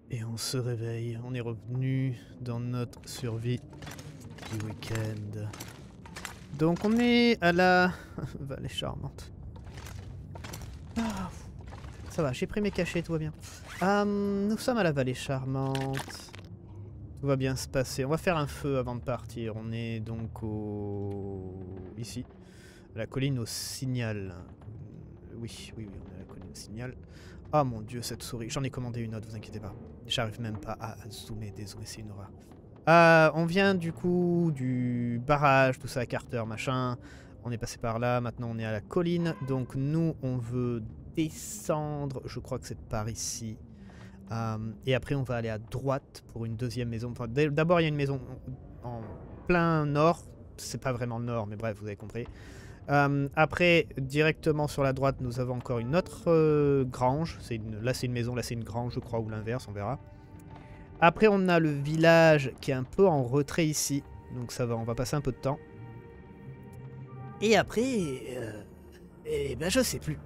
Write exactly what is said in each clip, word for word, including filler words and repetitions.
Et on se réveille, on est revenu dans notre survie du week-end. Donc on est à la vallée charmante. Ah, ça va, j'ai pris mes cachets, tout va bien. Um, nous sommes à la vallée charmante. Tout va bien se passer. On va faire un feu avant de partir. On est donc au... ici, à la colline au Signal. Oui, oui, oui, on est à la colline au Signal. Ah mon dieu, cette souris. J'en ai commandé une autre, vous inquiétez pas. J'arrive même pas à, à zoomer, dézoomer, c'est une horreur. Euh, on vient du coup du barrage, tout ça, Carter, machin. On est passé par là, maintenant on est à la colline. Donc nous, on veut descendre, je crois que c'est par ici. Euh, et après, on va aller à droite pour une deuxième maison. Enfin, d'abord, il y a une maison en plein nord. C'est pas vraiment le nord, mais bref, vous avez compris. Euh, après, directement sur la droite, nous avons encore une autre euh, grange. Une, là, c'est une maison, là, c'est une grange, je crois, ou l'inverse, on verra. Après, on a le village qui est un peu en retrait ici. Donc ça va, on va passer un peu de temps. Et après... Euh, eh ben, je sais plus.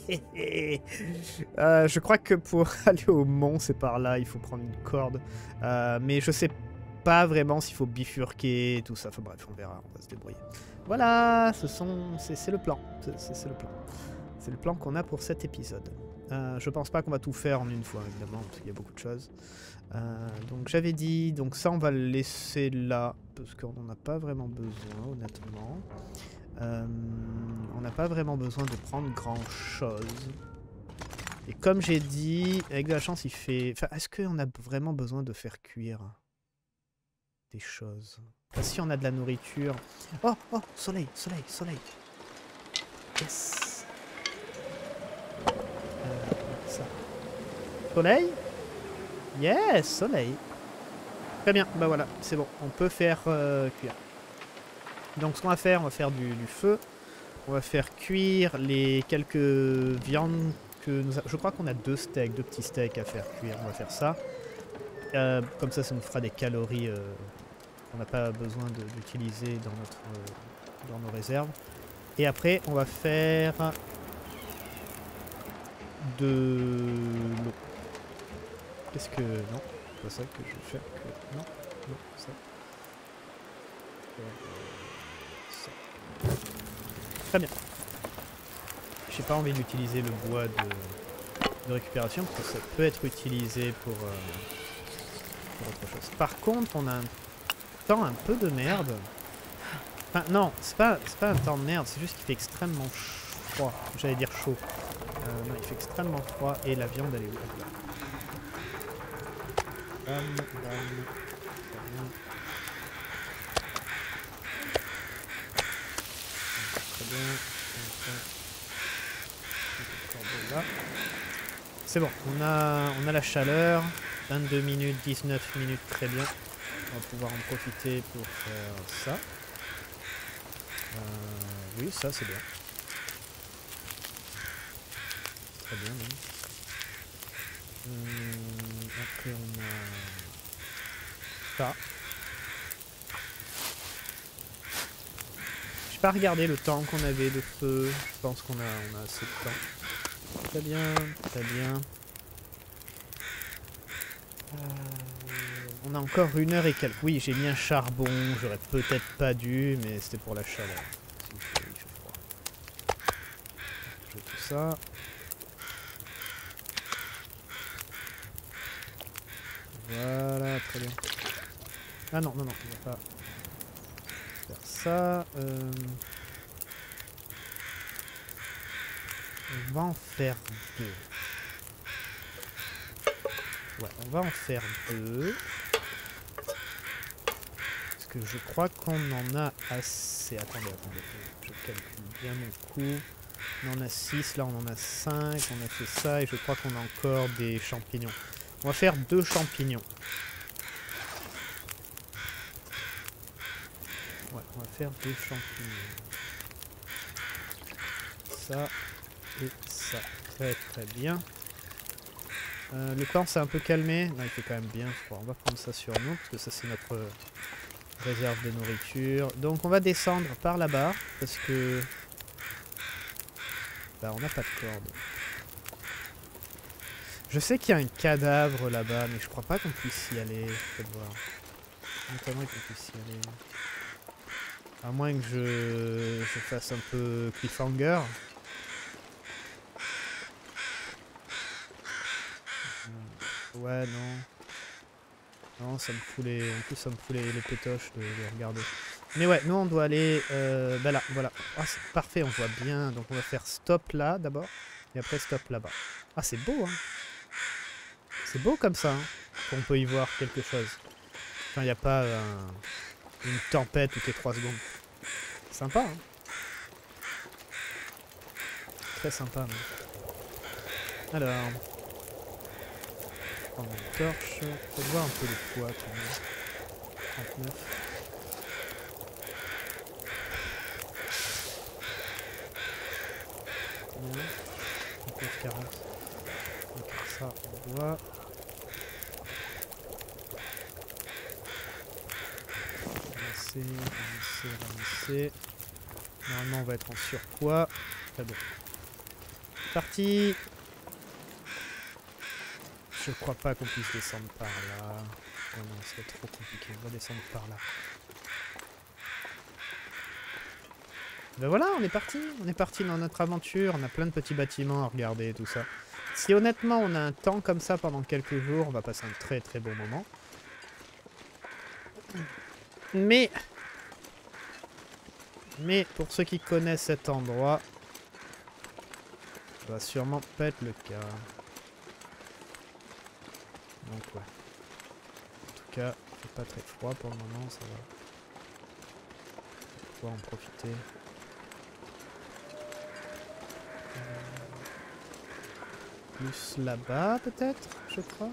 euh, je crois que pour aller au mont, c'est par là, il faut prendre une corde. Euh, mais je sais pas vraiment s'il faut bifurquer, tout ça. Enfin bref, on verra, on va se débrouiller. Voilà, ce sont, c'est le plan. C'est le plan. C'est le plan qu'on a pour cet épisode. Euh, je pense pas qu'on va tout faire en une fois, évidemment, parce qu'il y a beaucoup de choses. Euh, donc j'avais dit, donc ça on va le laisser là, parce qu'on n'en a pas vraiment besoin, honnêtement. Euh, on n'a pas vraiment besoin de prendre grand chose. Et comme j'ai dit, avec de la chance, il fait... Enfin, est-ce qu'on a vraiment besoin de faire cuire des choses? Enfin, si on a de la nourriture... Oh, oh, soleil, soleil, soleil. Yes. Euh, ça. Soleil? Yes, soleil. Très bien, bah voilà, c'est bon. On peut faire euh, cuire. Donc ce qu'on va faire, on va faire du, du feu. On va faire cuire les quelques viandes que nous a... Je crois qu'on a deux steaks, deux petits steaks à faire cuire. On va faire ça. Euh, comme ça, ça nous fera des calories euh, qu'on n'a pas besoin d'utiliser dans, notre, euh, dans nos réserves. Et après, on va faire de l'eau. Qu'est-ce que... Non, c'est pas ça que je vais faire. Que... Non, non, ça. Ça. Très bien. J'ai pas envie d'utiliser le bois de, de récupération parce que ça peut être utilisé pour, euh, pour autre chose. Par contre, on a un temps un peu de merde. Enfin, non, c'est pas, c'est pas un temps de merde, c'est juste qu'il fait extrêmement froid. J'allais dire chaud. Euh, non, il fait extrêmement froid et la viande, elle est où? Là. Bam, bam, bam. Très bien. C'est bon, on a, on a la chaleur. vingt-deux minutes, dix-neuf minutes, très bien. On va pouvoir en profiter pour faire ça. Euh, oui, ça c'est bien. Très bien même. Euh, après on a ça. J'ai pas regardé le temps qu'on avait de feu. Je pense qu'on a, on a assez de temps. Très bien, très bien. Euh, on a encore une heure et quelques. Oui, j'ai mis un charbon. J'aurais peut-être pas dû, mais c'était pour la chaleur. Il fait, il fait froid. Je fais tout ça. Voilà, très bien. Ah non, non, non, on va pas faire ça. Euh... On va en faire deux. Ouais, on va en faire deux. Parce que je crois qu'on en a assez. Attendez, attendez. Je calcule bien mon coup. On en a six, là on en a cinq. On a fait ça et je crois qu'on a encore des champignons. On va faire deux champignons. Ouais, on va faire deux champignons. Ça et ça. Très très bien. Euh, le temps s'est un peu calmé. Non, il fait quand même bien froid. On va prendre ça sur nous parce que ça c'est notre réserve de nourriture. Donc on va descendre par là-bas parce que bah, on n'a pas de corde. Je sais qu'il y a un cadavre là-bas, mais je crois pas qu'on puisse y aller. Faites voir. Notamment qu'on puisse y aller. À moins que je, je fasse un peu cliffhanger. Ouais, non. Non, ça me fout les... En plus, ça me fout les, les pétoches de, de regarder. Mais ouais, nous, on doit aller... Euh, bah là, voilà. Ah, c'est parfait, on voit bien. Donc, on va faire stop là, d'abord. Et après, stop là-bas. Ah, c'est beau, hein. C'est beau comme ça, hein, qu'on peut y voir quelque chose. Enfin, il n'y a pas un, une tempête toutes les trois secondes. Sympa, hein. Très sympa, même. Alors... On prend une torche. Faut voir un peu le poids, quand même. trente-neuf. trente-neuf, quarante. Donc ça, on voit. Ramasser, ramasser, ramasser. Normalement, on va être en surpoids. Très bien. Parti. Je crois pas qu'on puisse descendre par là. Non, non, c'est trop compliqué. On va descendre par là. Ben voilà, on est parti. On est parti dans notre aventure. On a plein de petits bâtiments à regarder, tout ça. Si honnêtement on a un temps comme ça pendant quelques jours, on va passer un très très bon moment. Mais... Mais pour ceux qui connaissent cet endroit, ça va sûrement pas être le cas. Donc ouais. En tout cas, il fait pas très froid pour le moment, ça va. On va en profiter. Plus là-bas peut-être, je crois.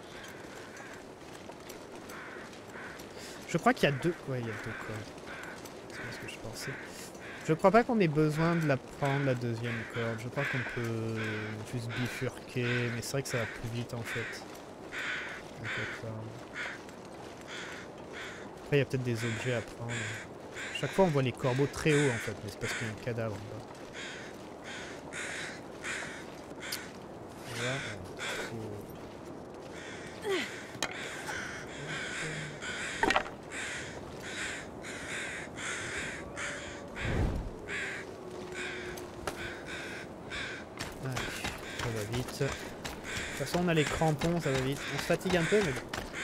Je crois qu'il y a deux... Ouais, il y a deux cordes. C'est ce que je pensais. Je crois pas qu'on ait besoin de la prendre, la deuxième corde. Je crois qu'on peut juste bifurquer, mais c'est vrai que ça va plus vite en fait. Après, il y a peut-être des objets à prendre. Chaque fois, on voit les corbeaux très haut en fait, mais c'est parce qu'il y a un cadavre en bas. Là, faut... Allez, ça va vite. De toute façon, on a les crampons, ça va vite. On se fatigue un peu, mais bon.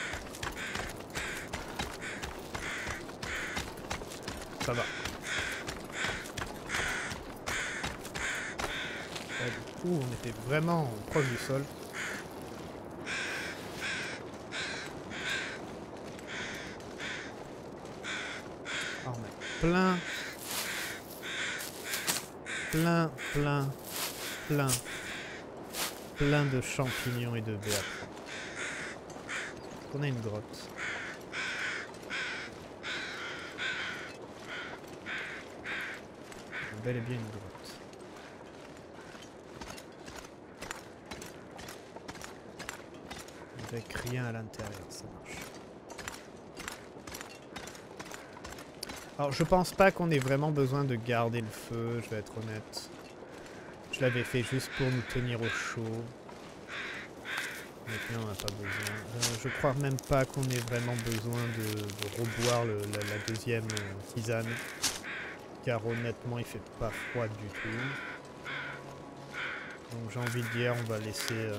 Ça va. Là, du coup, on était vraiment proche du sol. Ah, on a plein, plein, plein, plein, plein de champignons et de baies à prendre. On a une grotte. Bel et bien une grotte. Avec rien à l'intérieur, ça marche. Alors je pense pas qu'on ait vraiment besoin de garder le feu, je vais être honnête. Je l'avais fait juste pour nous tenir au chaud. Maintenant on n'a pas besoin. Euh, je crois même pas qu'on ait vraiment besoin de, de reboire le, la, la deuxième euh, tisane. Car honnêtement il fait pas froid du tout. Donc j'ai envie de dire on va laisser... Euh...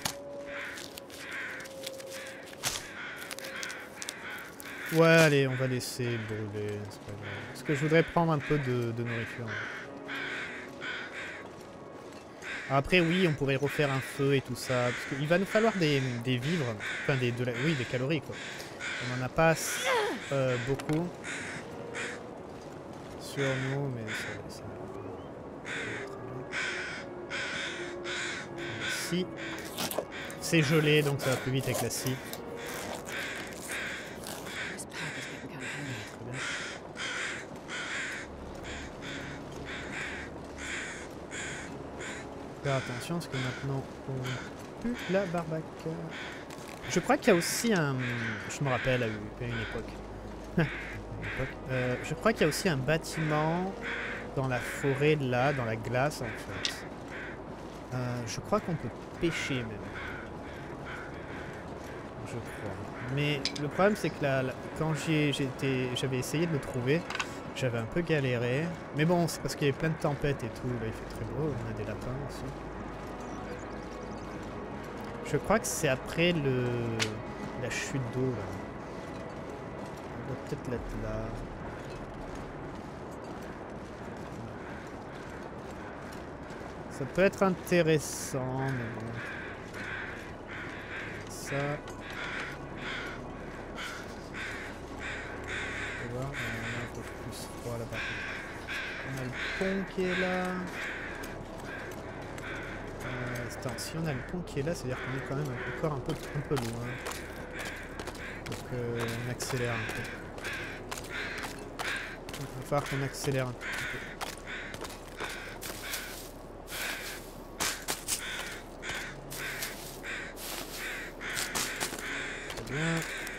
Ouais allez on va laisser brûler, c'est pas grave. Parce que je voudrais prendre un peu de, de nourriture. Après oui on pourrait refaire un feu et tout ça. Parce qu'il va nous falloir des, des vivres. Enfin des, de la, oui des calories quoi. On n'en a pas euh, beaucoup. Sur nous mais ça, ça... Si. C'est gelé donc ça va plus vite avec la scie. Faire attention parce que maintenant on pue la barbaque. Je crois qu'il y a aussi un... Je me rappelle à une époque. euh, je crois qu'il y a aussi un bâtiment dans la forêt là, dans la glace en fait. Euh, je crois qu'on peut pêcher même. je crois. Mais le problème c'est que là, là, quand j'avais essayé de le trouver, j'avais un peu galéré. Mais bon, c'est parce qu'il y avait plein de tempêtes et tout. Là, il fait très beau. On a des lapins aussi. Je crois que c'est après le la chute d'eau là. On va peut-être l'être là. Ça peut être intéressant, mais bon. Ça. On va voir, on a un peu plus froid là-bas. On a le pont qui est là. Euh, attends, si on a le pont qui est là, c'est-à-dire qu'on est quand même encore un peu, un peu loin. Donc euh, on accélère un peu. Il va falloir qu'on accélère un petit peu. Très bien.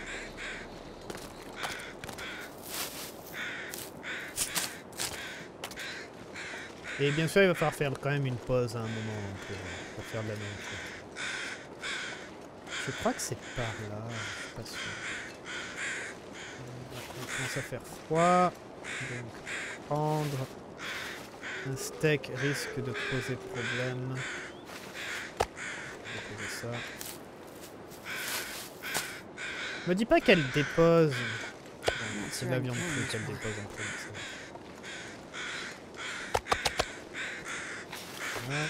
Et bien sûr, il va falloir faire quand même une pause à un moment pour, pour faire de la nourriture. Je crois que c'est par là, je suis pas sûr. Il commence à faire froid, donc prendre un steak risque de poser problème. Je vais poser ça. Me dis pas qu'elle dépose. Bon, c'est de la viande crue qu'elle dépose en premier. Voilà.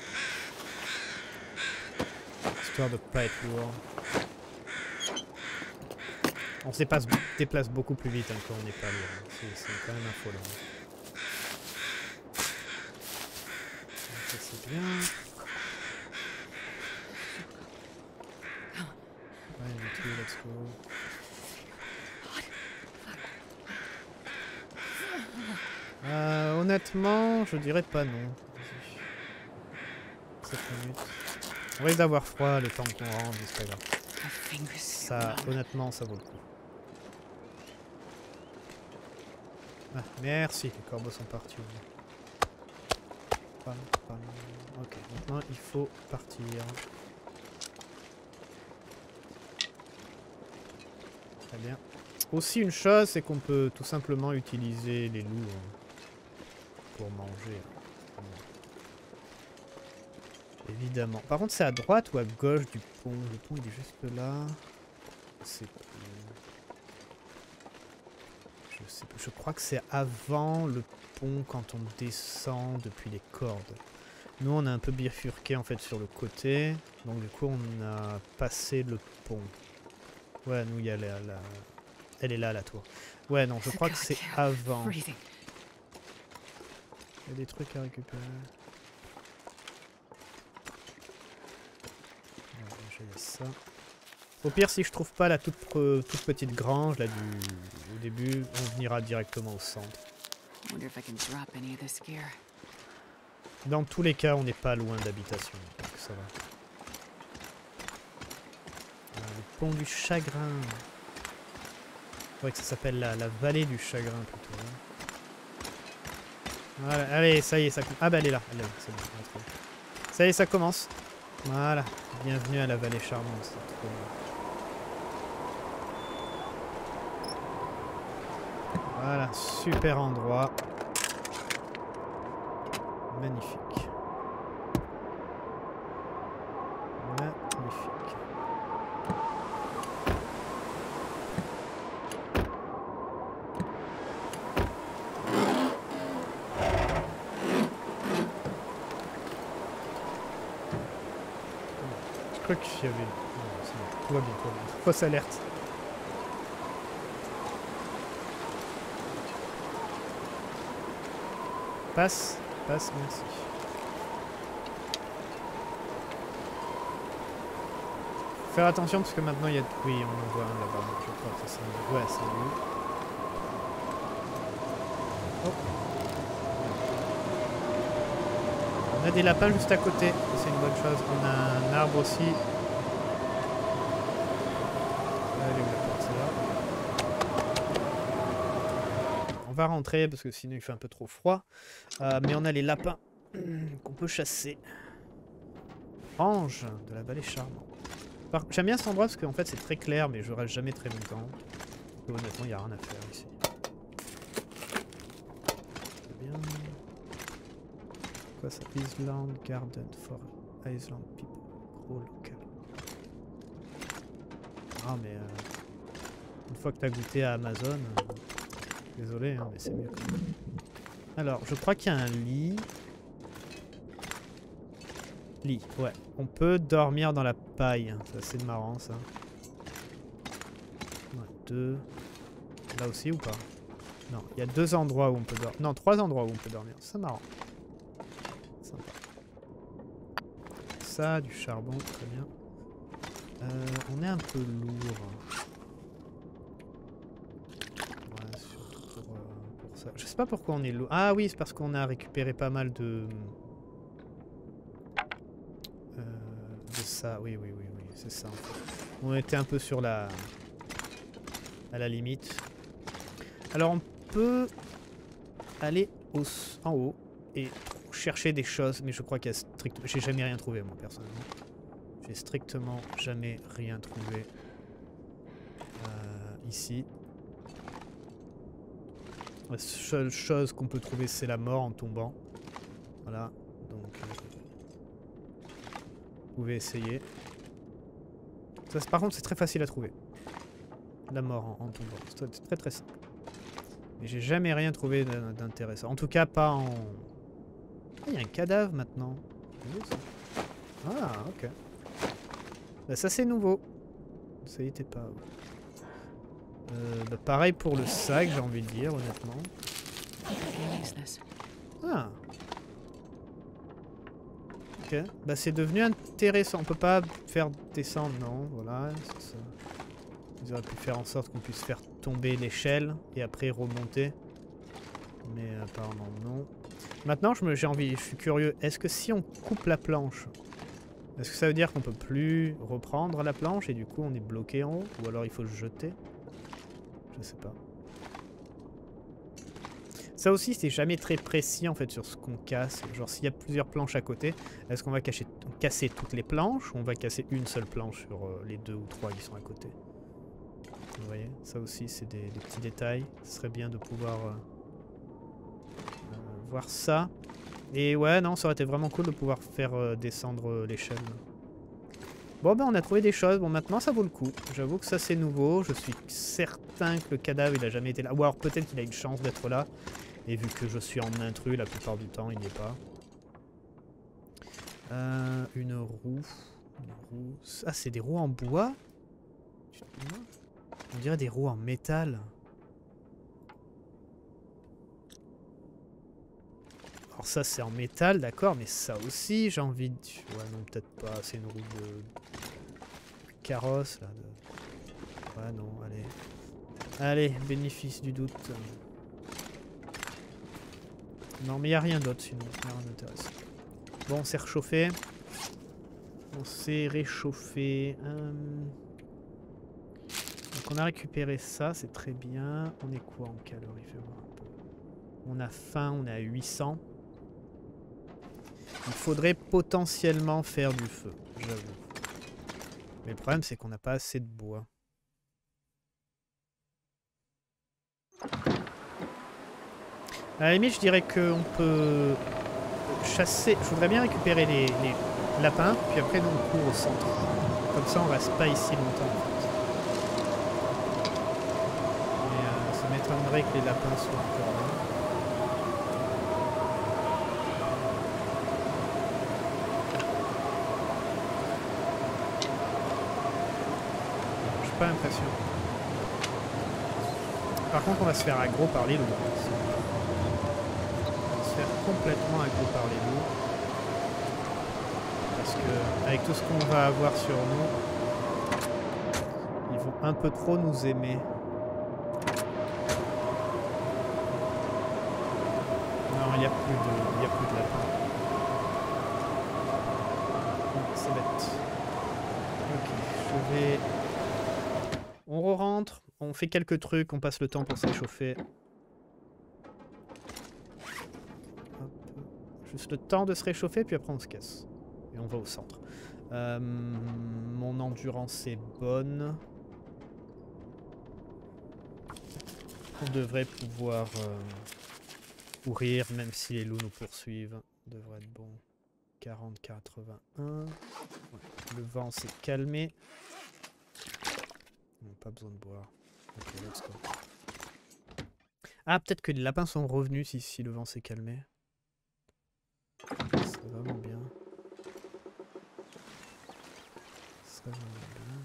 Histoire de pas être lourd. On se dépasse, déplace beaucoup plus vite hein, quand on n'est pas lourd. C'est quand même affolant. Ça c'est bien. Ouais, me too, let's go. Euh, honnêtement, je dirais pas non. sept minutes. On risque d'avoir froid le temps qu'on rentre, c'est pas grave. Ça, honnêtement, ça vaut le coup. Ah, merci, les corbeaux sont partis. Pam, pam. Ok, maintenant il faut partir. Très bien. Aussi une chose, c'est qu'on peut tout simplement utiliser les loups hein, pour manger. Évidemment. Par contre, c'est à droite ou à gauche du pont? Le pont, il est juste là. C'est... Je sais pas. Je crois que c'est avant le pont quand on descend depuis les cordes. Nous, on a un peu bifurqué en fait sur le côté. Donc du coup, on a passé le pont. Ouais, nous, il y a la, la... Elle est là, la tour. Ouais, non, je crois que c'est avant. Il y a des trucs à récupérer. Ça. Au pire, si je trouve pas la toute, toute petite grange là du au début, on venira directement au centre. Dans tous les cas, on n'est pas loin d'habitation, donc ça va. Ah, le pont du chagrin. C'est vrai que ça s'appelle la, la vallée du chagrin plutôt. Hein. Voilà, allez, ça y est, ça commence. Ah bah elle est là, elle est là, c'est bon, on va ça y est, ça commence. Voilà, bienvenue à la vallée charmante, c'est trop bien. Voilà, super endroit. Magnifique. Magnifique. Je crois qu'il y avait... Non, c'est bon. Tout va bien, tout va bien. Fausse alerte. Passe, passe, merci. Faire attention parce que maintenant il y a... Oui, on en voit un là-bas. Je crois que c'est un... Ouais, c'est lui. Oh. On a des lapins juste à côté. C'est une bonne chose. On a un arbre aussi. Allez, on va rentrer parce que sinon il fait un peu trop froid. Euh, mais on a les lapins qu'on peut chasser. Ange de la vallée charmante. J'aime bien cet endroit parce qu'en fait c'est très clair, mais je reste jamais très longtemps. Et honnêtement, il n'y a rien à faire ici. C'est bien. Quoi ça? Island Garden for Island People. Gros local. Ah, mais euh, une fois que tu as goûté à Amazon, euh, désolé, hein, mais c'est mieux quand même. Alors, je crois qu'il y a un lit. Lit, ouais. On peut dormir dans la paille. C'est assez marrant ça. Ouais, deux. Là aussi ou pas? Non, il y a deux endroits où on peut dormir. Non, trois endroits où on peut dormir. C'est marrant. Sympa. Ça, du charbon, très bien. Euh, on est un peu lourd. Ouais, surtout pour, euh, pour ça. Je sais pas pourquoi on est lourd. Ah oui, c'est parce qu'on a récupéré pas mal de... Euh, de ça. Oui, oui, oui, oui, c'est ça en fait. On était un peu sur la... à la limite. Alors on peut aller au... en haut et chercher des choses, mais je crois qu'il y a strictement... J'ai jamais rien trouvé moi personnellement. J'ai strictement jamais rien trouvé euh, ici. La seule chose qu'on peut trouver c'est la mort en tombant. Voilà, donc euh, vous pouvez essayer. Ça, par contre c'est très facile à trouver. La mort en, en tombant, c'est très très simple. Mais j'ai jamais rien trouvé d'intéressant. En tout cas pas en... Ah, il y a un cadavre maintenant. Ah ok. Bah, ça c'est nouveau. Ça y était pas. Euh, bah, pareil pour le sac, j'ai envie de dire, honnêtement. Ah. Ok. Bah c'est devenu intéressant. On peut pas faire descendre, non. Voilà, c'est ça. Ils auraient pu faire en sorte qu'on puisse faire tomber l'échelle et après remonter. Mais apparemment non. Maintenant, j'ai envie, je suis curieux. Est-ce que si on coupe la planche, est-ce que ça veut dire qu'on peut plus reprendre la planche et du coup on est bloqué en haut? Ou alors il faut se jeter? Je sais pas. Ça aussi, c'est jamais très précis en fait sur ce qu'on casse. Genre s'il y a plusieurs planches à côté, est-ce qu'on va cacher, casser toutes les planches ou on va casser une seule planche sur euh, les deux ou trois qui sont à côté? Vous voyez, ça aussi c'est des, des petits détails. Ce serait bien de pouvoir euh, euh, voir ça. Et ouais, non, ça aurait été vraiment cool de pouvoir faire euh, descendre euh, l'échelle. Bon ben on a trouvé des choses, bon maintenant ça vaut le coup. J'avoue que ça c'est nouveau, je suis certain que le cadavre il a jamais été là. Ou alors peut-être qu'il a une chance d'être là. Et vu que je suis en intrus la plupart du temps il n'y est pas. Euh, une roue. Une roue. Ah c'est des roues en bois? On dirait des roues en métal. Alors ça c'est en métal, d'accord, mais ça aussi j'ai envie de... Ouais non peut-être pas, c'est une roue de... carrosse là. De... Ouais non, allez. Allez, bénéfice du doute. Non mais il n'y a rien d'autre sinon, il n'y a rien d'intéressant. Bon, on s'est réchauffé. On s'est réchauffé. Hum... Donc on a récupéré ça, c'est très bien. On est quoi en calories? Fais voir un peu. On a faim, on est à huit cents. Il faudrait potentiellement faire du feu, j'avoue. Mais le problème, c'est qu'on n'a pas assez de bois. À la limite, je dirais qu'on peut chasser... Je voudrais bien récupérer les, les lapins, puis après, nous, on court au centre. Comme ça, on reste pas ici longtemps, en fait. Mais euh, ça m'étonnerait que les lapins soient encore là. Pas l'impression. Par contre, on va se faire aggro par les loups. On va se faire complètement aggro par les loups. Parce que, avec tout ce qu'on va avoir sur nous, ils vont un peu trop nous aimer. Non, il n'y a plus de, il n'y a plus de lapins. C'est bête. Ok, je vais... On re-rentre, on fait quelques trucs, on passe le temps pour se réchauffer. Hop. Juste le temps de se réchauffer, puis après on se casse. Et on va au centre. Euh, mon endurance est bonne. On devrait pouvoir euh, courir même si les loups nous poursuivent. On devrait être bon. quarante quatre-vingt-un. Ouais. Le vent s'est calmé. On n'a pas besoin de boire. Ok, let's go. Ah, peut-être que les lapins sont revenus si, si le vent s'est calmé. C'est vraiment bien. C'est vraiment bien.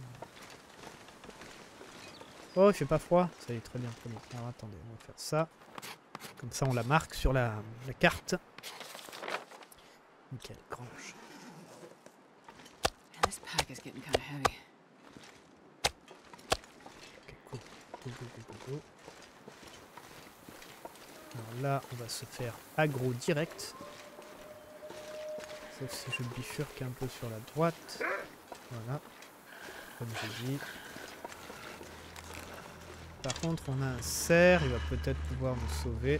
Oh, il fait pas froid. Ça y est, très bien, très bien. Alors attendez, on va faire ça. Comme ça, on la marque sur la, la carte. Nickel, grange. This pack is getting kind of heavy. Ok, go. Go, go, go, go, go. Alors là, on va se faire aggro direct. Sauf si je bifurque un peu sur la droite. Voilà. Comme j'ai dit. Par contre, on a un cerf. Il va peut-être pouvoir nous sauver.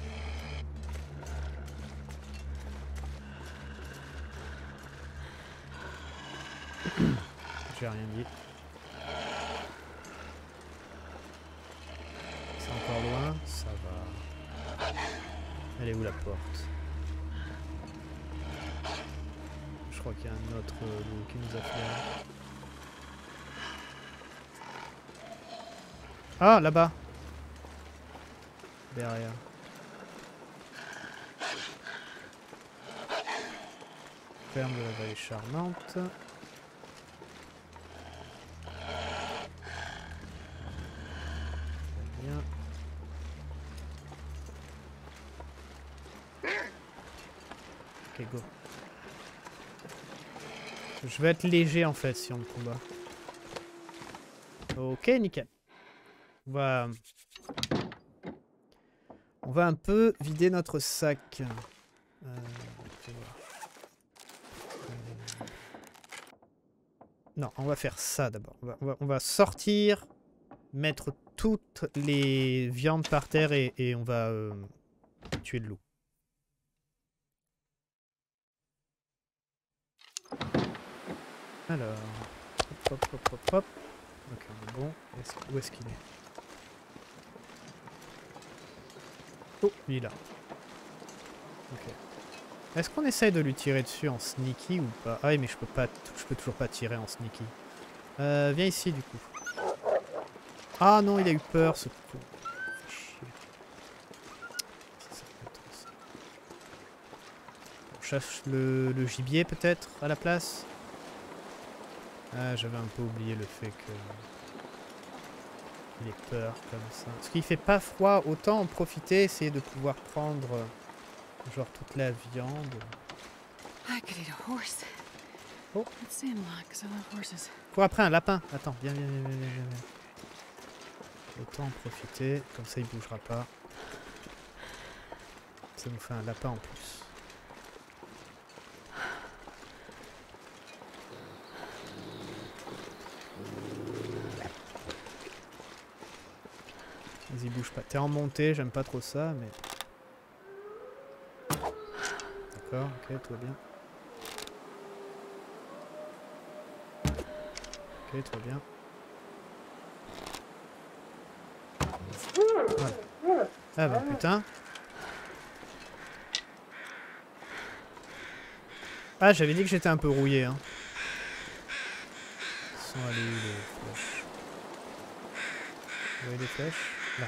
J'ai rien dit. C'est encore loin? Ça va. Elle est où la porte? Je crois qu'il y a un autre loup qui nous a fait. Ah, là-bas. Derrière. Ferme de la vallée charmante. Bien. Ok, go. Je vais être léger en fait si on me combat. Ok, nickel. On va... On va un peu vider notre sac. Euh, non, on va faire ça d'abord. On va, on, va, on va sortir, mettre toutes les viandes par terre et, et on va euh, tuer le loup. Alors, hop, hop, hop, hop, hop. Ok, on est bon. Est où est-ce qu'il est? Oh, il est là. Ok. Est-ce qu'on essaye de lui tirer dessus en sneaky ou pas? Ah oui, mais je peux pas, je peux toujours pas tirer en sneaky. Euh, viens ici du coup. Ah non, il a eu peur ce coup. On cherche le, le gibier peut-être à la place. Ah, j'avais un peu oublié le fait que il ait peur comme ça. Parce qu'il fait pas froid, autant en profiter, essayer de pouvoir prendre genre toute la viande. I could eat a horse. Oh. Let's say I'm not, because I love horses. Cours après un lapin. Attends, viens, viens, viens, viens, viens, viens. Autant en profiter, comme ça il bougera pas. Ça nous fait un lapin en plus. Vas-y, bouge pas. T'es en montée, j'aime pas trop ça, mais... D'accord, ok, tout va bien. Ok, tout va bien. Voilà. Ah bah putain. Ah, j'avais dit que j'étais un peu rouillé, hein. Ils sont allés où les flèches? Vous voyez les flèches? Là.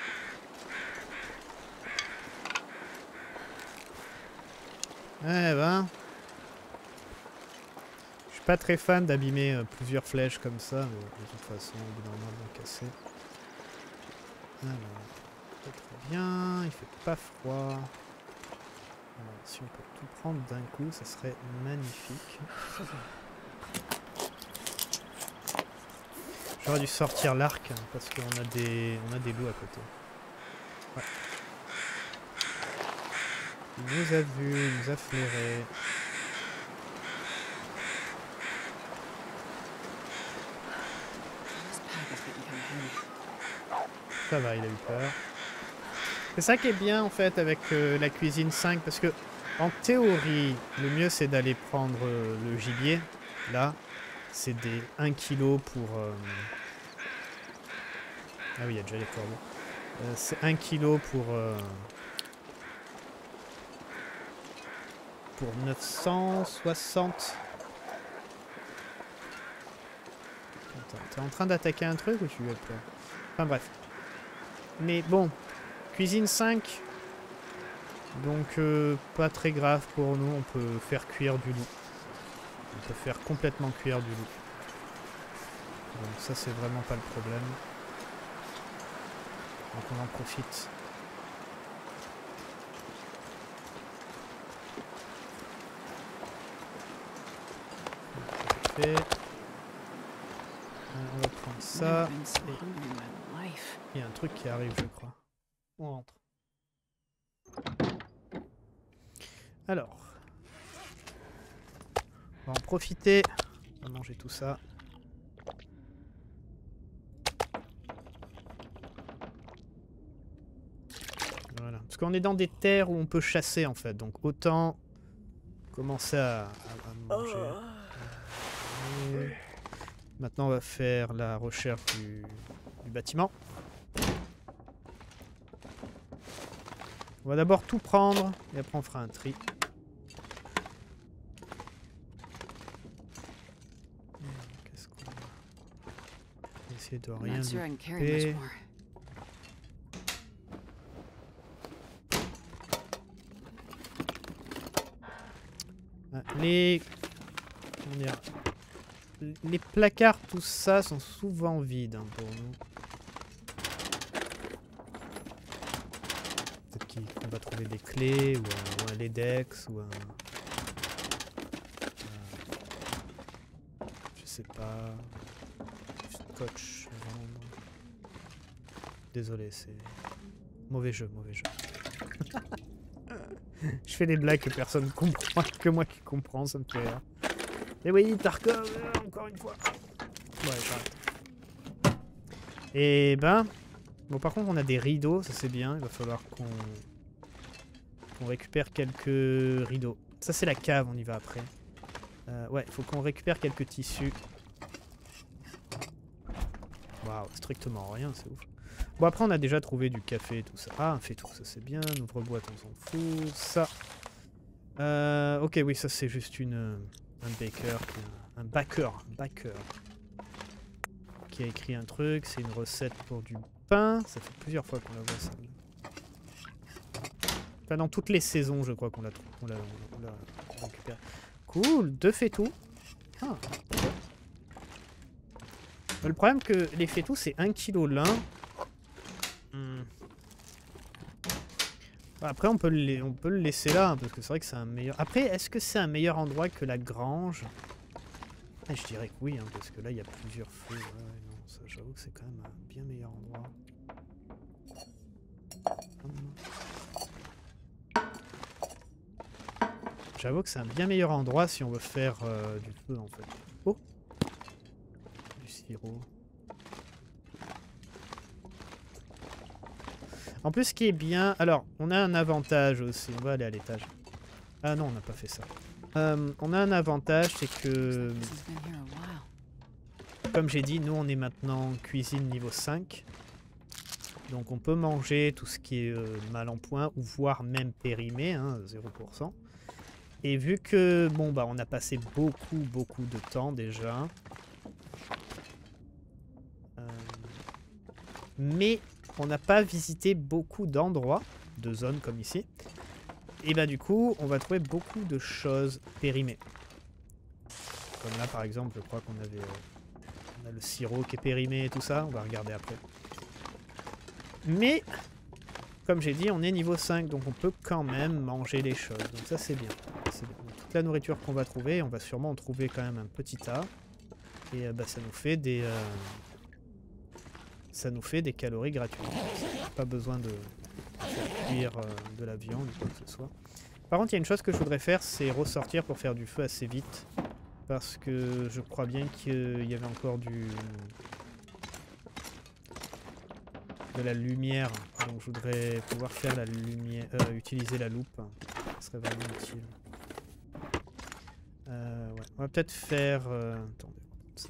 Eh ben... Je suis pas très fan d'abîmer euh, plusieurs flèches comme ça, mais de toute façon, au bout d'un moment, ils vont casser. Alors, très très bien, il fait pas froid. Alors, si on peut tout prendre d'un coup, ça serait magnifique. J'aurais dû sortir l'arc, hein, parce qu'on a des, on a des loups à côté. Ouais. Il nous a vus, il nous a flairé. Ça va, il a eu peur. C'est ça qui est bien en fait avec euh, la cuisine cinq, parce que en théorie, le mieux c'est d'aller prendre euh, le gibier Là, c'est des un kilo pour... Euh... Ah oui, il y a déjà les corbeaux. Euh, c'est un kilo pour... Euh... Pour neuf cent soixante. Attends, t'es en train d'attaquer un truc ou tu veux pas? Enfin bref. Mais bon, cuisine cinq. Donc euh, pas très grave pour nous, on peut faire cuire du loup. On peut faire complètement cuire du loup. Donc ça c'est vraiment pas le problème. Donc on en profite. Parfait. On va prendre ça. Il y a un truc qui arrive je crois. On rentre. Alors. On va en profiter. On va manger tout ça. Voilà. Parce qu'on est dans des terres où on peut chasser en fait. Donc autant commencer à, à, à manger. Et maintenant on va faire la recherche du, du bâtiment. On va d'abord tout prendre et après on fera un tri. Qu'est-ce qu'on va essayer de rien louper. Les... Comment dire, les placards, tout ça, sont souvent vides hein, pour nous. Peut-être qu'on va trouver des clés, ou un, ou un Ledex, ou un... un je sais pas... Du scotch à vendre. Désolé, c'est... Mauvais jeu, mauvais jeu. Je fais des blagues que personne comprend, que moi qui comprends, ça me fait rire. Et oui, Tarkov, encore une fois. Ouais, j'arrête. Et ben... Bon, par contre, on a des rideaux, ça c'est bien. Il va falloir qu'on qu'on récupère quelques rideaux. Ça, c'est la cave, on y va après. Euh, ouais, il faut qu'on récupère quelques tissus. Waouh, strictement rien, c'est ouf. Bon, après, on a déjà trouvé du café et tout ça. Ah, un fait tout, ça c'est bien. Un ouvre-boîte, on s'en fout. Ça. Euh, ok, oui, ça c'est juste une, un baker. Un backer. Un backer. Qui a écrit un truc. C'est une recette pour du pain. Ça fait plusieurs fois qu'on la voit, ça. Enfin, dans toutes les saisons, je crois qu'on l'a on l'a récupéré. Cool, deux fait tout. Ah. Le problème que les fait tout, c'est un kilo l'un. Hmm. Après, on peut, le, on peut le laisser là, hein, parce que c'est vrai que c'est un meilleur... Après, est-ce que c'est un meilleur endroit que la grange? Ah, je dirais que oui, hein, parce que là, il y a plusieurs feux. Ouais, ouais, non, ça, j'avoue que c'est quand même un bien meilleur endroit. J'avoue que c'est un bien meilleur endroit si on veut faire euh, du feu, en fait. Oh! Du sirop. En plus, ce qui est bien... Alors, on a un avantage aussi. On va aller à l'étage. Ah non, on n'a pas fait ça. Euh, on a un avantage, c'est que... Comme j'ai dit, nous, on est maintenant cuisine niveau cinq. Donc, on peut manger tout ce qui est euh, mal en point, ou voire même périmé, hein, zéro pour cent. Et vu que, bon, bah, on a passé beaucoup, beaucoup de temps déjà. Euh... Mais... on n'a pas visité beaucoup d'endroits, de zones comme ici. Et bah du coup, on va trouver beaucoup de choses périmées. Comme là par exemple, je crois qu'on avait euh, on a le sirop qui est périmé et tout ça. On va regarder après. Mais, comme j'ai dit, on est niveau cinq, donc on peut quand même manger les choses. Donc ça c'est bien. bien. Donc, toute la nourriture qu'on va trouver, on va sûrement en trouver quand même un petit tas. Et euh, bah, ça nous fait des... Euh, ça nous fait des calories gratuites. Pas besoin de faire cuire euh, de la viande ou quoi que ce soit. Par contre, il y a une chose que je voudrais faire, c'est ressortir pour faire du feu assez vite. Parce que je crois bien qu'il y avait encore du... de la lumière. Donc je voudrais pouvoir faire la lumière... Euh, utiliser la loupe. Ça serait vraiment utile. Euh, ouais. On va peut-être faire... Euh... Attendez, ça.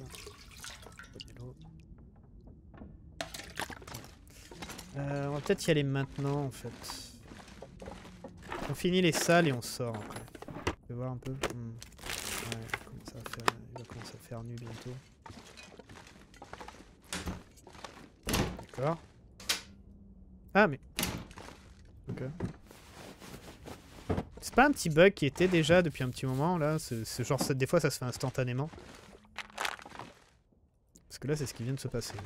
Euh, on va peut-être y aller maintenant en fait. On finit les salles et on sort après. Tu peux voir un peu hmm. Ouais, il commence à faire... il va commencer à faire nuit bientôt. D'accord. Ah mais... Ok. C'est pas un petit bug qui était déjà depuis un petit moment là? C'est genre, ça, des fois ça se fait instantanément. Parce que là c'est ce qui vient de se passer.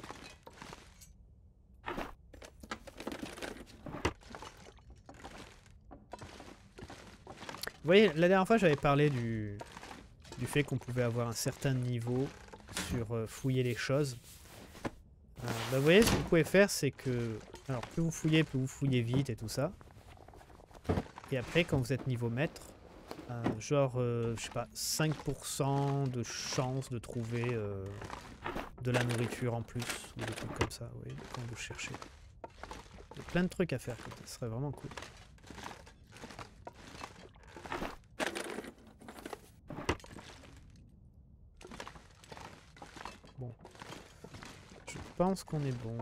Vous voyez, la dernière fois j'avais parlé du, du fait qu'on pouvait avoir un certain niveau sur euh, fouiller les choses. Euh, bah vous voyez, ce que vous pouvez faire, c'est que... Alors, plus vous fouillez, plus vous fouillez vite et tout ça. Et après, quand vous êtes niveau maître, euh, genre, euh, je sais pas, cinq pour cent de chance de trouver euh, de la nourriture en plus, ou des trucs comme ça, vous voyez, quand vous cherchez. Il y a plein de trucs à faire, ça serait vraiment cool. Bon. Je pense qu'on est bon.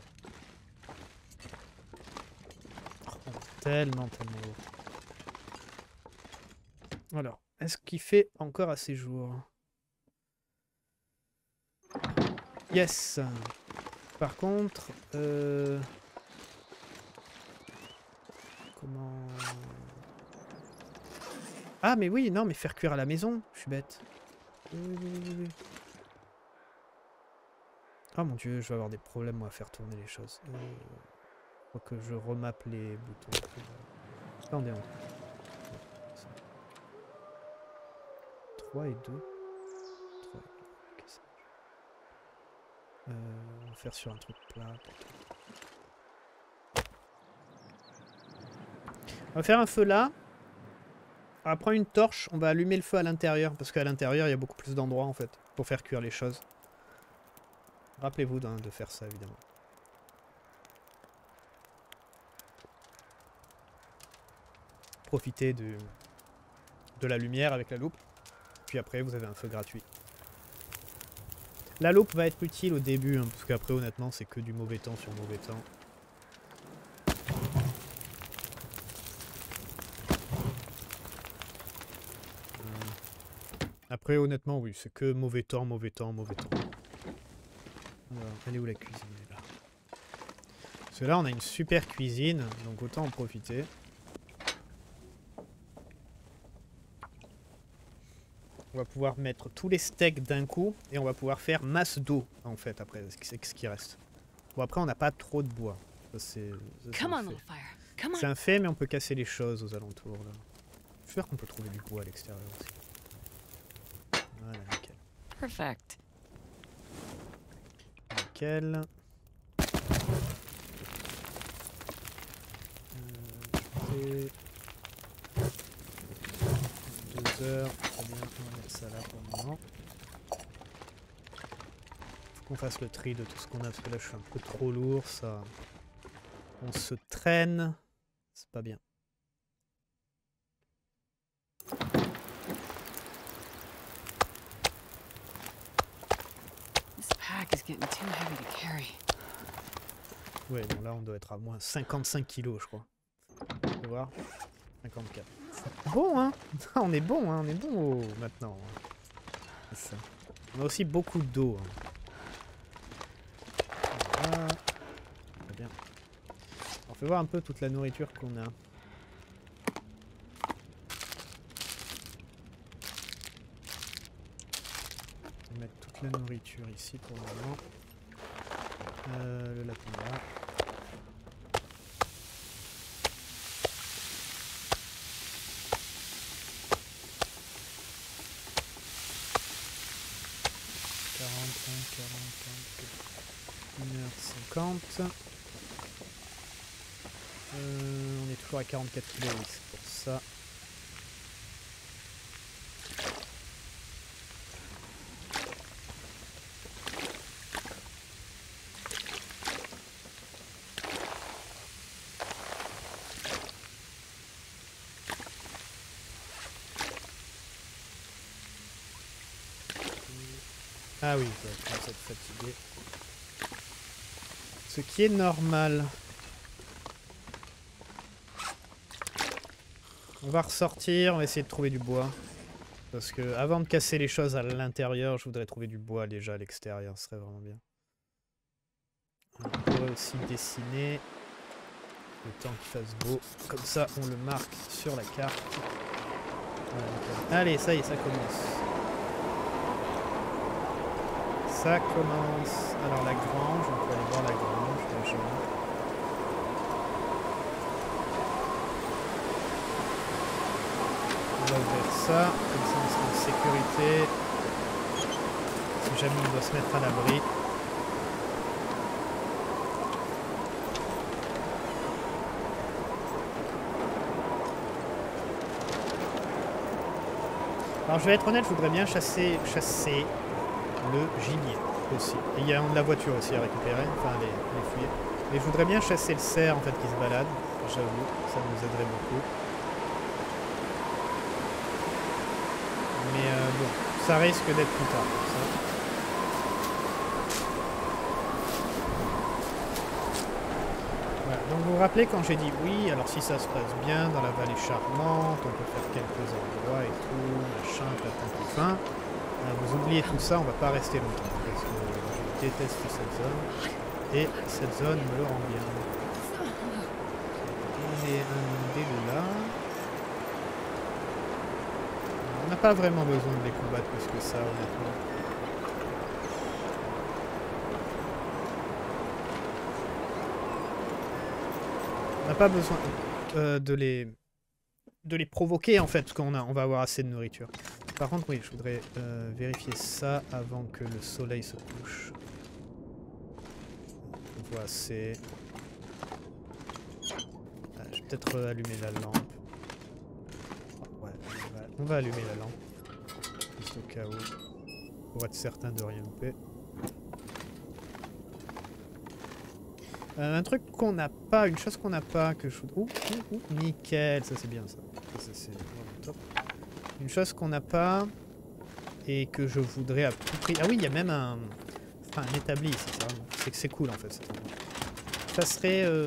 Oh, tellement, tellement lourd. Alors, est-ce qu'il fait encore assez jour? Yes. Par contre, euh... comment... Ah mais oui, non, mais faire cuire à la maison, je suis bête. Oui, oui, oui, oui. Oh mon dieu, je vais avoir des problèmes moi à faire tourner les choses. Euh... Faut que je remappe les boutons. Attendez, on... trois et deux. trois et deux. Ok, ça marche. Euh, on va faire sur un truc plat. On va faire un feu là. On va prendre une torche, on va allumer le feu à l'intérieur. Parce qu'à l'intérieur, il y a beaucoup plus d'endroits en fait. Pour faire cuire les choses. Rappelez-vous de, de faire ça évidemment. Profitez de, de la lumière avec la loupe. Puis après, vous avez un feu gratuit. La loupe va être utile au début, hein, parce qu'après, honnêtement, c'est que du mauvais temps sur mauvais temps. Euh, après, honnêtement, oui, c'est que mauvais temps, mauvais temps, mauvais temps. Alors, elle est où la cuisine? Elle est là. Parce que là, on a une super cuisine, donc autant en profiter. On va pouvoir mettre tous les steaks d'un coup et on va pouvoir faire masse d'eau en fait après, c'est ce qui reste. Bon après on n'a pas trop de bois, c'est un, un fait mais on peut casser les choses aux alentours là. J'espère qu'on peut trouver du bois à l'extérieur aussi. Voilà, nickel. Perfect. Nickel. Euh, deux heures, très bien, on va mettre ça là pour le moment. Faut qu'on fasse le tri de tout ce qu'on a parce que là je suis un peu trop lourd, ça. On se traîne, c'est pas bien. This pack is getting too heavy to carry. Ouais, bon là on doit être à moins cinquante-cinq kilos je crois. On peut voir. cinquante-quatre. Bon hein. On est bon hein, on est bon oh, maintenant. C'est ça. On a aussi beaucoup d'eau. Hein. Voilà. Très bien. On fait voir un peu toute la nourriture qu'on a. On va mettre toute la nourriture ici pour le moment. Euh, le lapin là. quarante, quarante, une heure cinquante. Euh, on est toujours à quarante-quatre kilos, oui, c'est pour ça. Ah oui, je commence à être fatigué. Ce qui est normal. On va ressortir, on va essayer de trouver du bois. Parce que avant de casser les choses à l'intérieur, je voudrais trouver du bois déjà à l'extérieur, ce serait vraiment bien. On pourrait aussi dessiner le temps qu'il fasse beau. Comme ça, on le marque sur la carte. Voilà, allez, ça y est, ça commence. Ça commence. Alors la grange, on peut aller voir la grange déjà. On va ouvrir ça, comme ça on sera en sécurité. Si jamais on doit se mettre à l'abri. Alors je vais être honnête, je voudrais bien chasser, chasser le gibier aussi. Et il y a de la voiture aussi à récupérer, enfin les, les fouiller. Mais je voudrais bien chasser le cerf en fait qui se balade, j'avoue, ça nous aiderait beaucoup. Mais euh, bon, ça risque d'être plus tard. Ça. Voilà, donc vous vous rappelez quand j'ai dit oui, alors si ça se passe bien dans la vallée charmante, on peut faire quelques endroits et tout, machin, patin tout fin. Vous oubliez tout ça, on va pas rester longtemps, parce que je déteste cette zone, et cette zone me le rend bien. Et un délai là. On n'a pas vraiment besoin de les combattre plus que ça, honnêtement. On n'a pas besoin euh, de les de les provoquer en fait, parce qu'on a, on va avoir assez de nourriture. Par contre, oui, je voudrais euh, vérifier ça avant que le soleil se couche. On voit assez. Ah, je vais peut-être allumer la lampe. Oh, ouais, on va, on va allumer la lampe. Juste au cas où. Pour être certain de rien louper. Euh, un truc qu'on n'a pas, une chose qu'on n'a pas, que je... Ouh, ouh, ouh, nickel, ça c'est bien ça. Ça c'est vraiment top. Une chose qu'on n'a pas et que je voudrais à tout prix... Ah oui, il y a même un... Enfin, un établi ici, c'est que c'est cool en fait. Ça serait... Euh...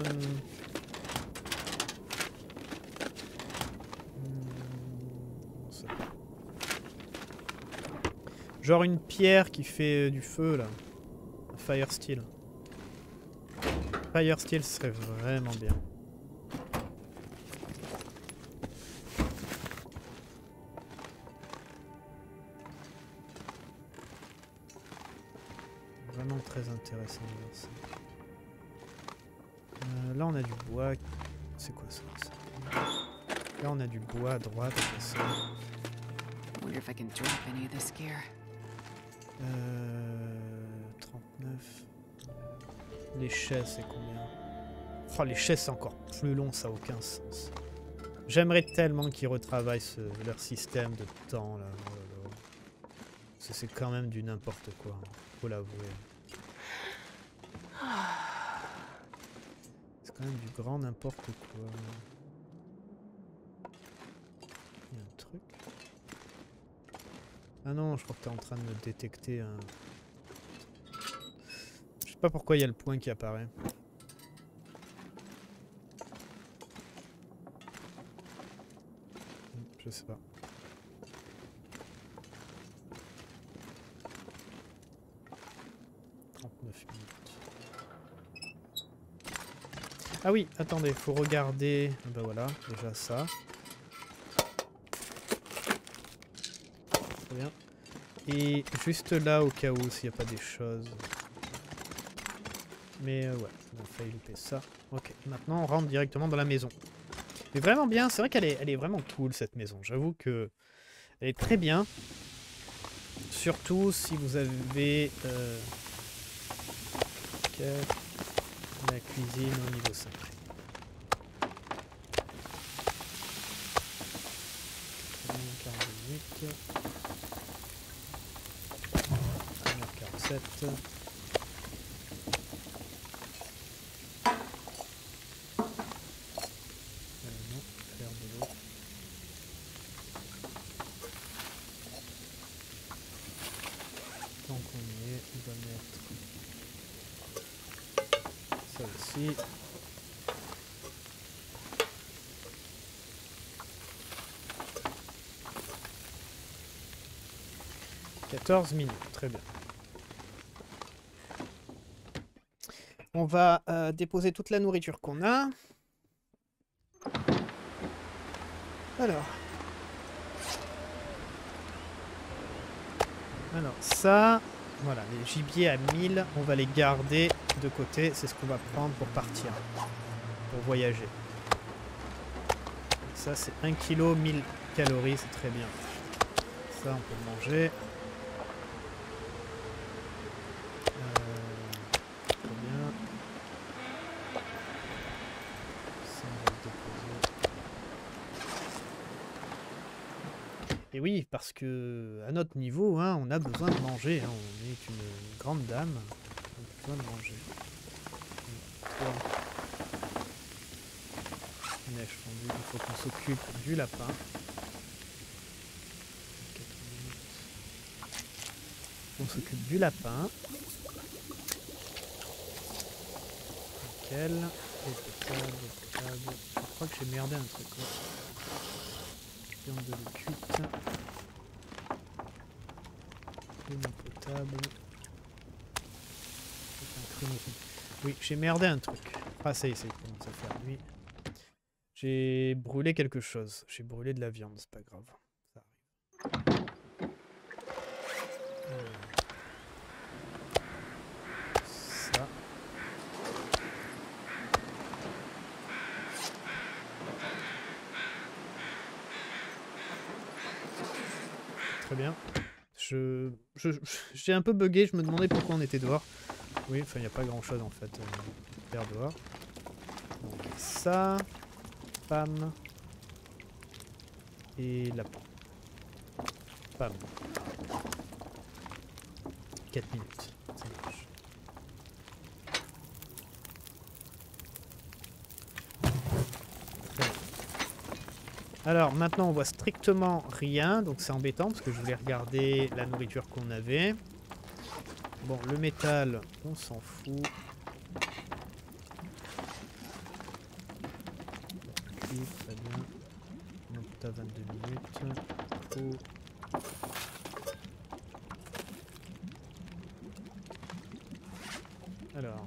Genre une pierre qui fait du feu là. Fire steel. Fire steel serait vraiment bien. Vraiment très intéressant de voir ça. Euh, là on a du bois. C'est quoi ça, ça Là on a du bois à droite. Ça. Wonder if I can drop any of this gear. Euh, trente-neuf. Les chaises, c'est combien? Oh, les chaises, c'est encore plus long, ça n'a aucun sens. J'aimerais tellement qu'ils retravaillent ce, leur système de temps, là. Oh là là. C'est quand même du n'importe quoi, hein. Faut l'avouer. C'est quand même du grand n'importe quoi. Il y a un truc. Ah non, je crois que tu es en train de me détecter un... Je sais pas pourquoi il y a le point qui apparaît. Je sais pas. trente-neuf minutes. Ah oui, attendez, faut regarder... Ah bah voilà, déjà ça. Très bien. Et juste là, au cas où, s'il n'y a pas des choses... Mais euh, ouais, on a failli louper ça. Ok, maintenant on rentre directement dans la maison. Mais vraiment bien, c'est vrai qu'elle est, elle est vraiment cool cette maison. J'avoue que elle est très bien. Surtout si vous avez euh, okay, la cuisine au niveau cinq. quarante-huit. quarante-sept. Donc on ici. quatorze minutes, très bien. On va euh, déposer toute la nourriture qu'on a. Alors. Alors ça, voilà, les gibiers à mille, on va les garder de côté. C'est ce qu'on va prendre pour partir, pour voyager. Ça c'est un kilo, mille calories, c'est très bien. Ça on peut le manger. Et oui, parce que à notre niveau, hein, on a besoin de manger. Hein, on est une grande dame. On a besoin de manger. Trois. Neige fondue. Il faut qu'on s'occupe du lapin. On s'occupe du lapin. Nickel. Et potable, potable. Je crois que j'ai merdé un truc. Ouais. Viande de lait cuite. Eau potable. Oui, j'ai merdé un truc. Ah, ça y est, ça commence à faire nuit. J'ai brûlé quelque chose. J'ai brûlé de la viande, c'est pas grave. Ça arrive. Euh... Ça. Très bien. Je, je, j'ai un peu bugué, je me demandais pourquoi on était dehors. Oui, enfin il n'y a pas grand chose en fait euh, à faire dehors. Donc ça, pam, et lapin. Pam. quatre minutes, ça marche. Alors maintenant on voit strictement rien, donc c'est embêtant parce que je voulais regarder la nourriture qu'on avait. Bon, le métal, on s'en fout. Oui, très bien. Donc t'as vingt-deux minutes. Oh. Alors.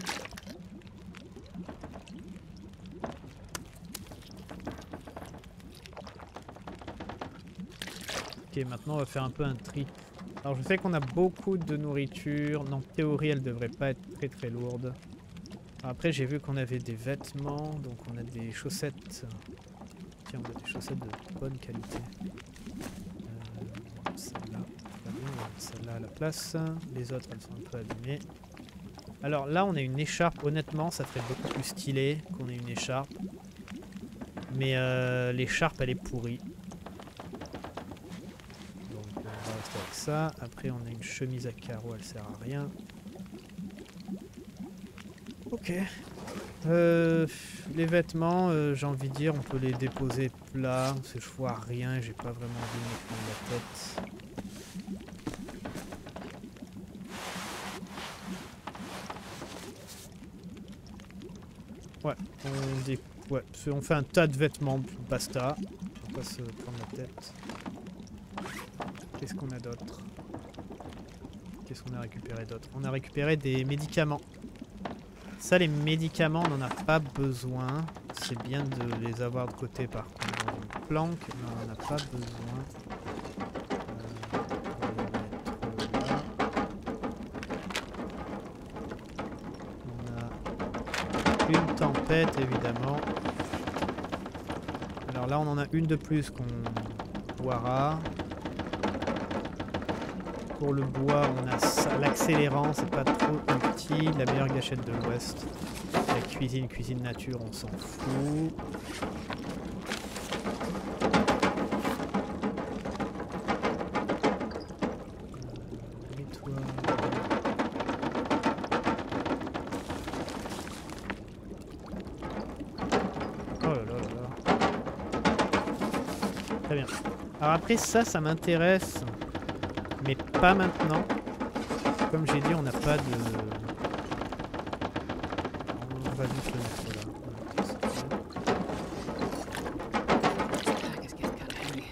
Ok, maintenant on va faire un peu un tri. Alors je sais qu'on a beaucoup de nourriture. En théorie, elle devrait pas être très très lourde. Après, j'ai vu qu'on avait des vêtements, donc on a des chaussettes. Tiens, on a des chaussettes de bonne qualité. Euh, celle-là, celle-là à la place. Les autres, elles sont un peu abîmées. Alors là, on a une écharpe. Honnêtement, ça ferait beaucoup plus stylé qu'on ait une écharpe. Mais euh, l'écharpe, elle est pourrie. Avec ça, après on a une chemise à carreaux, elle sert à rien. Ok. Euh, les vêtements, euh, j'ai envie de dire, on peut les déposer plats, parce que je vois rien et j'ai pas vraiment envie de me prendre la tête. Ouais, on, dé... ouais, on fait un tas de vêtements, basta. On va pas se prendre la tête. Qu'est-ce qu'on a d'autre? Qu'est-ce qu'on a récupéré d'autre? On a récupéré des médicaments. Ça, les médicaments, on n'en a pas besoin. C'est bien de les avoir de côté par contre. Dans une planque, mais on n'en a pas besoin. Euh, on va les mettre là. On a une tempête, évidemment. Alors là, on en a une de plus qu'on boira. Pour le bois, on a l'accélérant, c'est pas trop utile. La meilleure gâchette de l'Ouest. La cuisine, cuisine nature, on s'en fout. Euh, toi... Oh là là là là. Très bien. Alors après ça, ça m'intéresse. Mais pas maintenant. Comme j'ai dit, on n'a pas de... On va juste le mettre là. This pack is getting kind of heavy.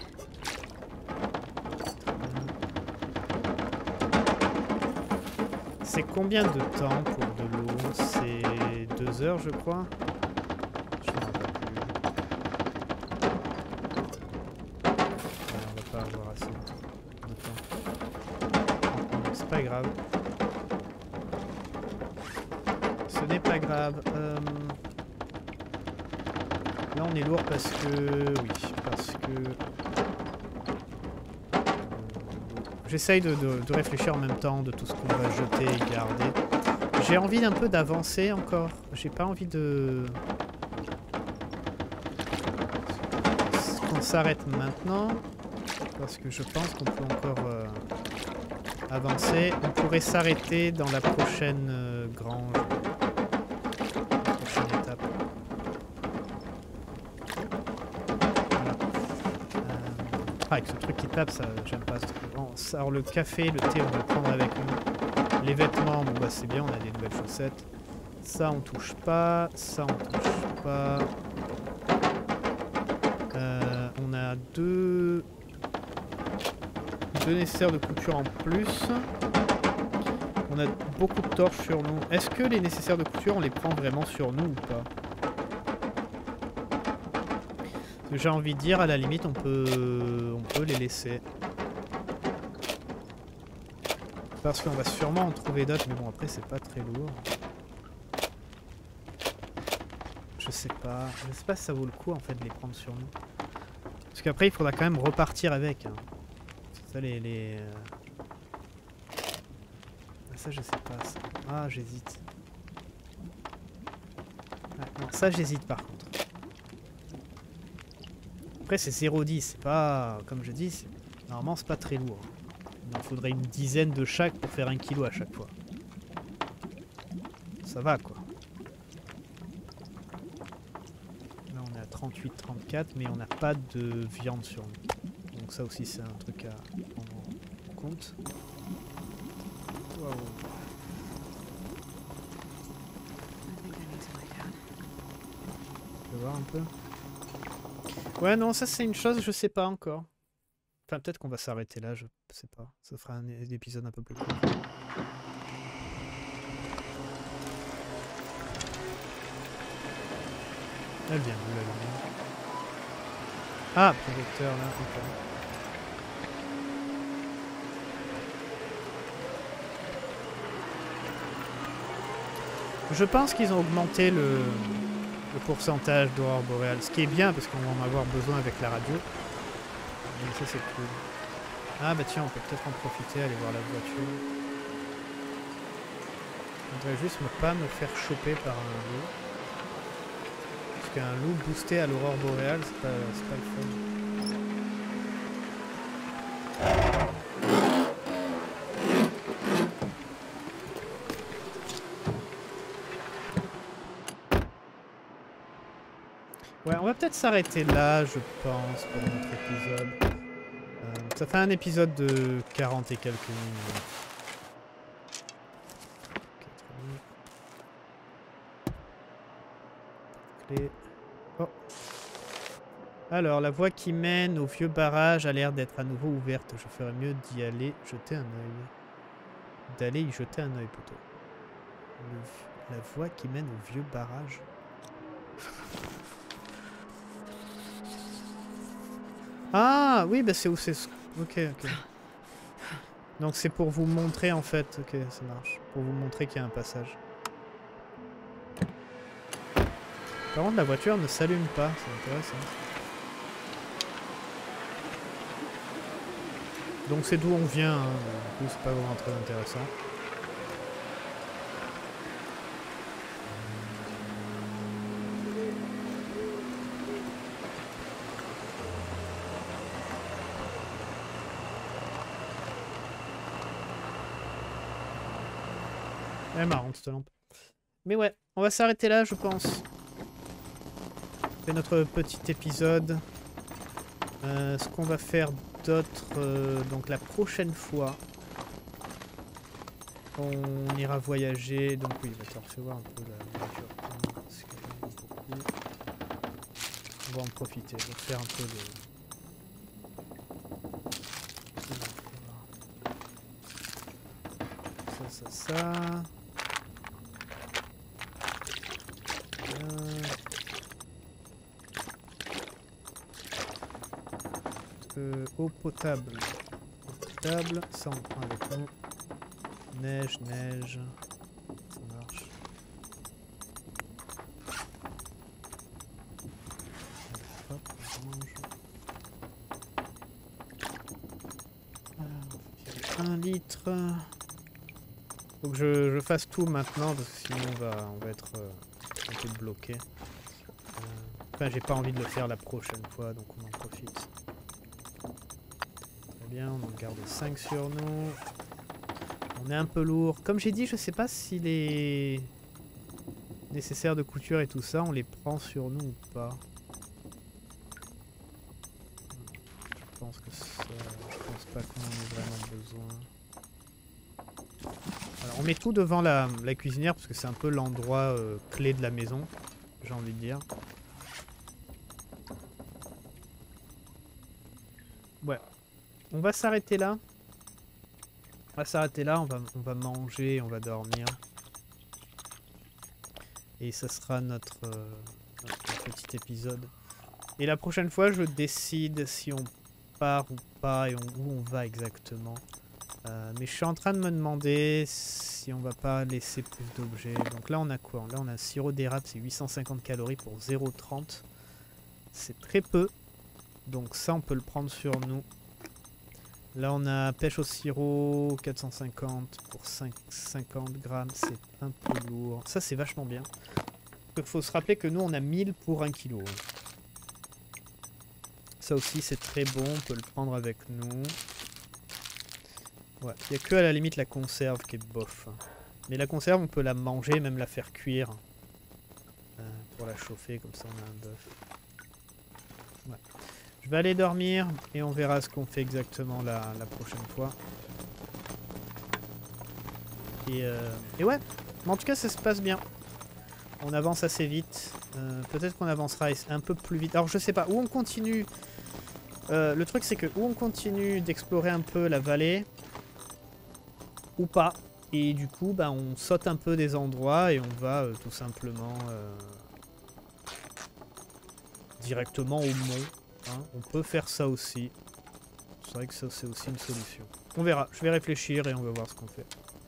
C'est combien de temps pour de l'eau? C'est deux heures, je crois. Je me rappelle plus. Ouais, on va pas avoir assez de temps. C'est pas grave. Ce n'est pas grave. Euh... Là, on est lourd parce que... Oui, parce que... J'essaye de, de, de réfléchir en même temps de tout ce qu'on va jeter et garder. J'ai envie d'un peu d'avancer encore. J'ai pas envie de... qu'on s'arrête maintenant. Parce que je pense qu'on peut encore euh, avancer. On pourrait s'arrêter dans la prochaine euh, grange. La prochaine étape. Voilà. Euh... Ah, avec ce truc qui tape, ça, j'aime pas ce truc. Alors le café, le thé, on va le prendre avec nous. Les vêtements, bon bah c'est bien, on a des nouvelles chaussettes. Ça on touche pas, ça on touche pas. Euh, on a deux... deux nécessaires de couture en plus. On a beaucoup de torches sur nous. Est-ce que les nécessaires de couture, on les prend vraiment sur nous ou pas? Parce que j'ai envie de dire, à la limite, on peut, on peut les laisser. Parce qu'on va sûrement en trouver d'autres, mais bon après c'est pas très lourd. Je sais pas. Je sais pas si ça vaut le coup en fait de les prendre sur nous. Parce qu'après il faudra quand même repartir avec. Hein. C'est ça les... les euh... ah, ça je sais pas ça. Ah j'hésite. Ah, non ça j'hésite par contre. Après c'est zéro virgule dix, c'est pas... Comme je dis, normalement c'est pas très lourd. Il en faudrait une dizaine de chaque pour faire un kilo à chaque fois. Ça va quoi. Là on est à trente-huit trente-quatre mais on n'a pas de viande sur nous. Donc ça aussi c'est un truc à prendre en compte. Wow. Je vais voir un peu. Ouais non ça c'est une chose je sais pas encore. Enfin, peut-être qu'on va s'arrêter là, je sais pas. Ça fera un, un épisode un peu plus court. Elle vient d'où la lumière? Ah, projecteur là, ok. Je pense qu'ils ont augmenté le, le pourcentage d'aurore boréale, ce qui est bien parce qu'on va en avoir besoin avec la radio. Donc ça c'est cool. Ah bah tiens, on peut peut-être en profiter, aller voir la voiture. Je voudrais juste ne pas me faire choper par un loup. Parce qu'un loup boosté à l'aurore boréale, c'est pas, c'est pas le fun. Ouais, on va peut-être s'arrêter là, je pense, pour notre épisode. Ça fait un épisode de quarante et quelques minutes. Clé. Oh. Alors, la voie qui mène au vieux barrage a l'air d'être à nouveau ouverte. Je ferais mieux d'y aller jeter un œil. D'aller y jeter un œil plutôt. Le... La voie qui mène au vieux barrage. Ah oui, bah c'est où c'est... Ok, ok. Donc c'est pour vous montrer en fait. Ok, ça marche. Pour vous montrer qu'il y a un passage. Par contre, la voiture ne s'allume pas. C'est intéressant. Donc c'est d'où on vient. Hein. Du coup, c'est pas vraiment très intéressant. Elle est marrante cette lampe. Mais ouais, on va s'arrêter là je pense. C'est notre petit épisode. Euh, ce qu'on va faire d'autre, euh, donc la prochaine fois, on ira voyager. Donc oui, il va te recevoir un peu la voiture. Parce qu'il y en a beaucoup. On va en profiter, on va faire un peu de... Ça, ça, ça. Euh... Euh, eau potable. Eau potable, ça on prend avec nous. Neige, neige. Ça marche. Allez, hop, on mange. Alors, un litre. Faut que je, je fasse tout maintenant parce que sinon on va, on va être euh, un peu bloqué. Euh, enfin, j'ai pas envie de le faire la prochaine fois, donc on en profite. Très bien, on en garde cinq sur nous. On est un peu lourd. Comme j'ai dit, je sais pas si les nécessaires de couture et tout ça, on les prend sur nous ou pas. Je pense que ça, je pense pas qu'on en ait vraiment besoin. Alors, on met tout devant la, la cuisinière parce que c'est un peu l'endroit euh, clé de la maison, j'ai envie de dire. Ouais. On va s'arrêter là. On va s'arrêter là, on va, on va manger, on va dormir. Et ça sera notre, euh, notre petit épisode. Et la prochaine fois, je décide si on part ou pas et on, où on va exactement. Euh, mais je suis en train de me demander si on va pas laisser plus d'objets. Donc là on a quoi? Là on a sirop d'érable, c'est huit cent cinquante calories pour zéro virgule trente. C'est très peu. Donc ça on peut le prendre sur nous. Là on a pêche au sirop, quatre cent cinquante pour cinq, cinquante grammes, c'est un peu lourd. Ça c'est vachement bien. Il faut se rappeler que nous on a mille pour un kilo. Ça aussi c'est très bon, on peut le prendre avec nous. Ouais, il n'y a que à la limite la conserve qui est bof. Mais la conserve, on peut la manger, même la faire cuire. Euh, pour la chauffer, comme ça on a un bœuf. Ouais. Je vais aller dormir et on verra ce qu'on fait exactement la, la prochaine fois. Et, euh, et ouais, mais en tout cas ça se passe bien. On avance assez vite. Euh, Peut-être qu'on avancera un peu plus vite. Alors je sais pas, où on continue... Euh, le truc c'est que où on continue d'explorer un peu la vallée... ou pas, et du coup bah, on saute un peu des endroits et on va euh, tout simplement euh, directement au mont, hein. On peut faire ça aussi, c'est vrai que ça c'est aussi une solution. On verra, je vais réfléchir et on va voir ce qu'on fait.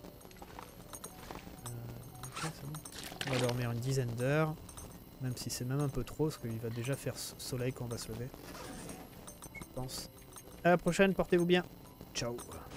Euh, okay, c'est bon. On va dormir une dizaine d'heures, même si c'est même un peu trop parce qu'il va déjà faire soleil quand on va se lever, je pense. À la prochaine, portez-vous bien, ciao.